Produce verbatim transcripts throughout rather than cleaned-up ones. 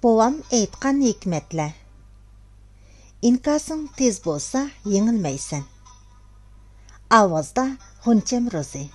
Bovam aytqan hikmetler. İnkasın tez bolsa yengilmeysen. Avazda Hunçem Rozi.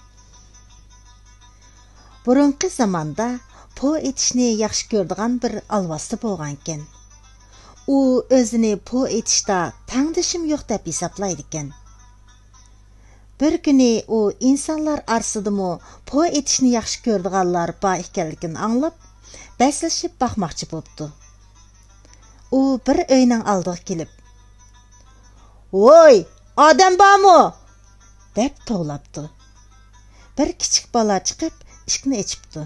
Burunqi zamanda po etishni yaxshi ko'rdigan bir alvasti bo'lganken. U o'zini po etishda tangdishim yo'q deb hisoblaydi ekan. Bir kuni u insonlar orasidami po etishni yaxshi ko'rdiganlar bor ekanligini anglab, baslashib baqmoqchi bo'pti. U bir uyning oldiga kelib, "Voy, odam bormi?" deb to'labdi. Bir kichik bola chiqib, eshikni ochibdi.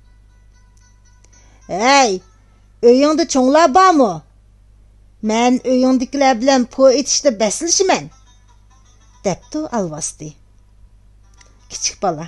"Hey, uyingda cho'nglar bormi? Men uyingdagilar bilan po etishda baslashiman," debdi alvasti. Kichik bola,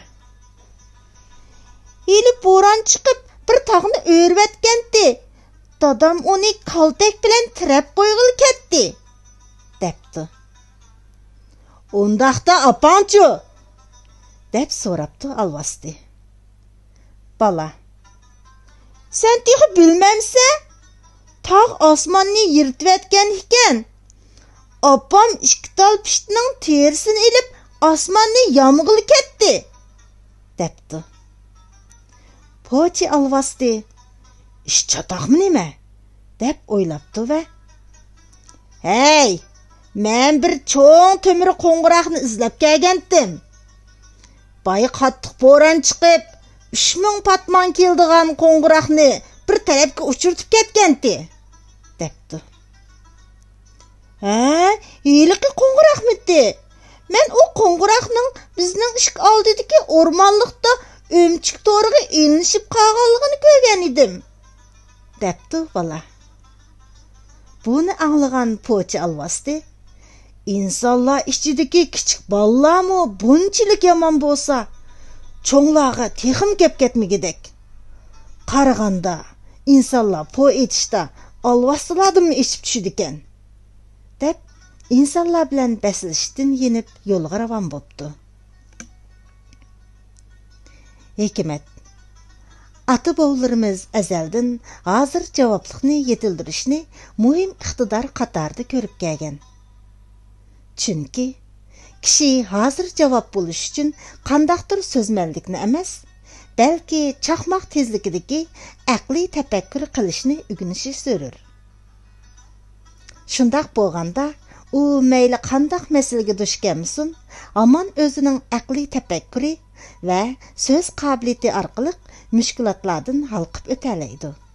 "Hili bo'ron chiqib, bir tog'ni o'rvatgandi. Dadam uni kaltak bilan tirab qo'yg'ili ketdi," debdi. "Undaqda apangchu?" deb so'rabdi alvasti. Bola, "Sen texi bilmamsan? Tog' osmonni yirtiyotgan ekan. Opam ikki tal pishtining terisini ilib, osmonni yomg'ili ketdi," debdi. Pochi alvasti, "Ish chatoqmi nima?" deb o'ylabdi va "Hey, men bir cho'ng temir qo'ng'iroqni izlab kelgandim. Boy qattiq bo'ron chiqib, uch ming patmon keldigan qo'ng'iroqni bir tarafga uchirtib ketgandi," debdi. "Ha, hiliqi qo'ng'iroqmidi? Men u qo'ng'iroqning bizning ishq oldidagi o'rmonlikda o'mchik to'riga ilinishib qolganligini ko'rgan edim," debdi bola. Buni anglagan pochi alvasti, insonlar ichidagi kichik bolalarmi bunchalik yomon bo'lsa, cho'nglarga texim kep ketmigidek. Qaraganda insonlar po etishda alvastilardan eshib tushidi ekan, deb insonlar bilan baslashdan yenib yo'lga ravon bo'pti. Hikmet. Ata-bovlarimiz azaldan hozir javoblikni yetildirishni muhim iqtidor qatorida ko'rib kelgan. Chunki kishi hozir javob bo'lish uchun qandaqdir so'zmanlikni emas, balki chaqmoq tezligidagi aqliy tafakkur qilishni o'rganishi zarur. Shundoq bo'lganda, u mayli qandaq masalaga duch kelmasin, hamon o'zining aqliy tafakkuri va so'z qobiliyati orqali mushkulotlardan halqib o'talaydi.